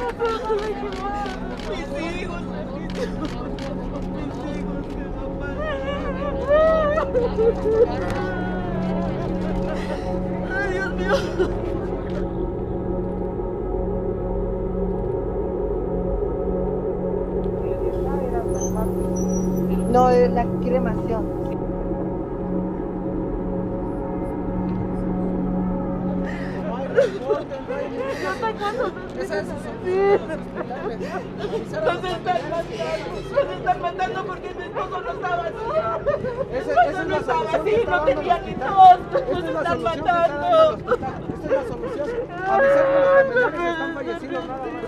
Mis hijos, mis hijos, ¿qué va a pasar? Ay, Dios mío. No, es la cremación. Nos están matando porque mi esposo no estaba así. No estaba así, no tenía ni tos. Nos están matando. Esta es la solución. Avisar que los familiares están fallecidos nada más.